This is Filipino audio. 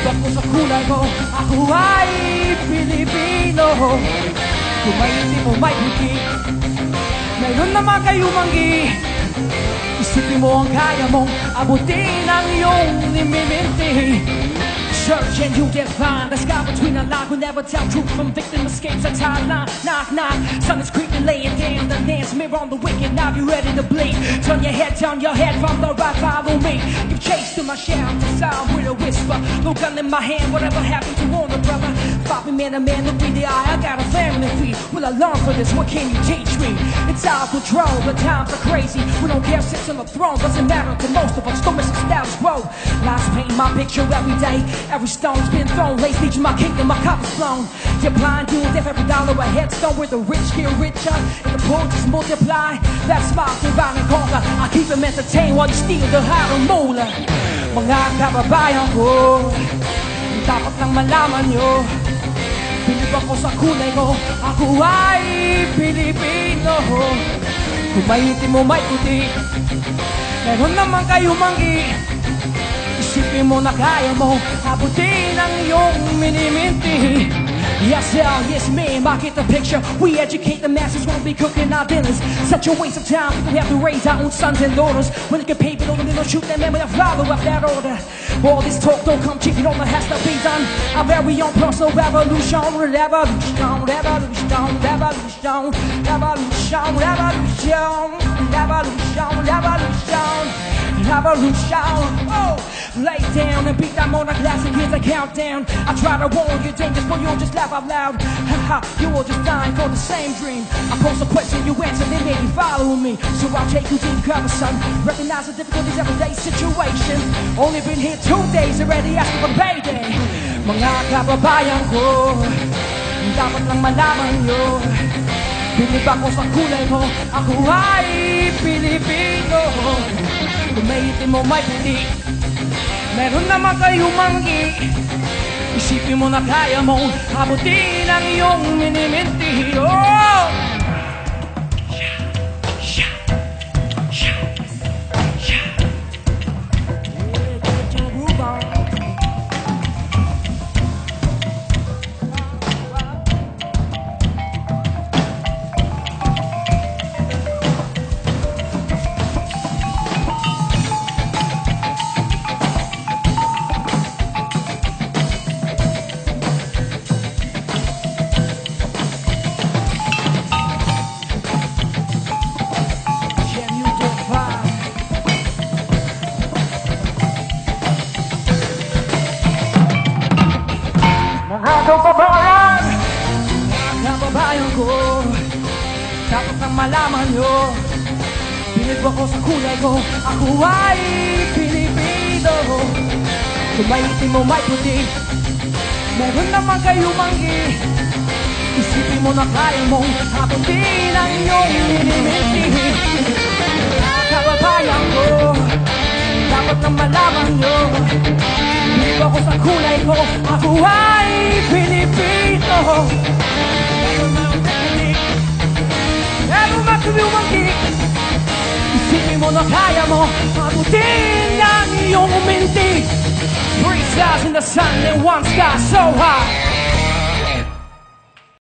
Bilibak mo sa kulay ko, ako ay Pilipino. Kung may itim o may puti, meron naman kayo manggi. Isipin mo ang kaya mong abutin ang iyong nimiminti. Search and you get find the sky between the line. We'll never tell truth from victim escapes a timeline. Knock, knock, sun is creeping, laying down the dance mirror on the wicked. Now you ready to bleed. Turn your head from the right, follow me. Give chase to my shout, the sound with a whisper. No gun in my hand, whatever happened to Warner, brother? Fight me man to man, look me in the eye. I got a family feed. Will I learn for this? What can you teach me? It's out of control, the times are crazy. We don't care, sits on the throne, doesn't matter to most of us. Don't miss the status quo. Lies paint my picture every day. Every stone's been thrown, lace leeching my kingdom, my cup is blown. You're blind, doing death, every dollar a headstone. Where the rich get richer, and the poor just multiply. That's my divine and conquer. I keep them entertained while you steal the harong mula. Mga kababayan ko, dapat lang malaman nyo, bilibak ko sa kulay ko, ako ay Pilipino. Kung may itim mo may puti, meron naman kayo manggi. Isipin mo na kaya mo abutin ang iyong miniminti. Yes, sir, yes, ma'am, I get the picture. We educate the masses, won't be cooking our dinners. Such a waste of time, we have to raise our own sons and daughters. When they get paid, but only don't shoot them, and we have follow up that order. All this talk don't come cheap, you know that has to be done. Our very own personal revolution, revolution, revolution, revolution, revolution, revolution, revolution, revolution, revolution. Oh, lay down and beat that on the glass and here's a countdown. I try to warn you, dangerous, but you'll just laugh out loud. Haha, you all just dying for the same dream. I pose a question, you answer, then maybe follow me. So I'll take you to the cover, son. Recognize the difficulties, everyday situations. Only been here 2 days already, asking for payday. Mga kababayan ko, dapat lang malaman nyo, bilibak ko sa kulay mo, ako ay Pilipino. Kung may itim mo may puti, meron naman kayo manggi. Isipin mo na kaya mo abutin ang iyong miniminti. Oh! Kababayan, kababayan ko, dapat nang malaman nyo, bilibak ko sa kulay ko, ako ay Pilipino. Kung may itim mo may puti, meron naman kayo manggi. Isipin mo na kaya mong abutin ang iyong miniminti. Kababayan ko, dapat nang malaman nyo, bilibak ko sa kulay ko, ako ay Pilipino. Meron na kayo manggi. Isipin mo na kaya mo abutin ang iyong minti. 3 stars in the sun and 1 star so high.